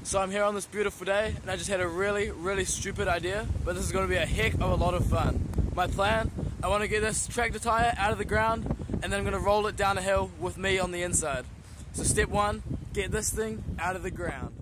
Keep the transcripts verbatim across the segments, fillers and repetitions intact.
So I'm here on this beautiful day, and I just had a really, really stupid idea, but this is going to be a heck of a lot of fun. My plan, I want to get this tractor tire out of the ground, and then I'm going to roll it down a hill with me on the inside. So step one, get this thing out of the ground.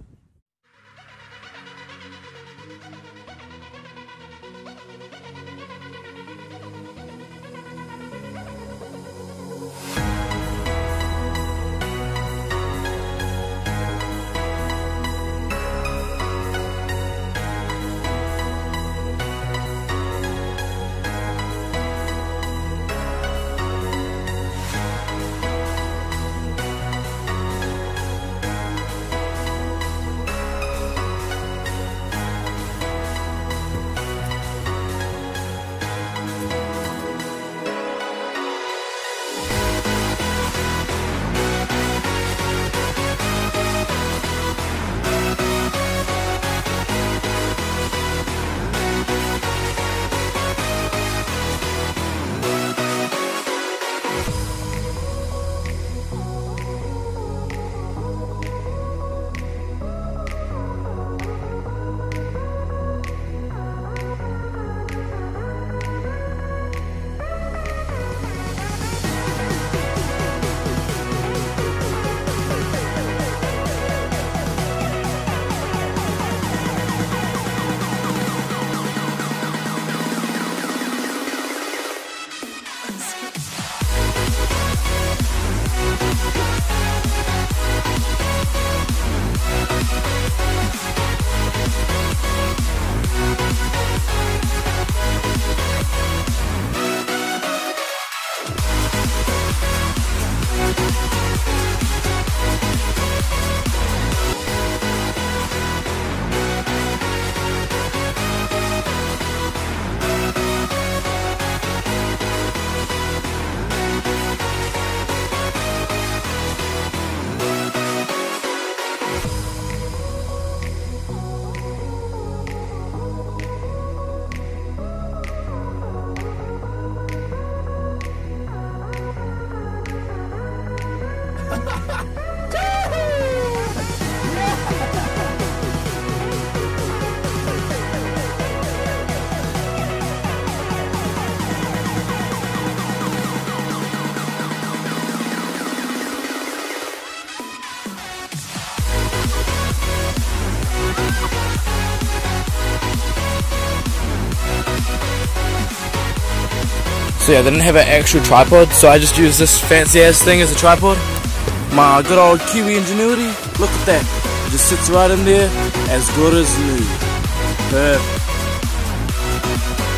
So yeah, they didn't have an actual tripod, so I just used this fancy ass thing as a tripod. My good old Kiwi ingenuity, look at that. It just sits right in there, as good as new. Perfect.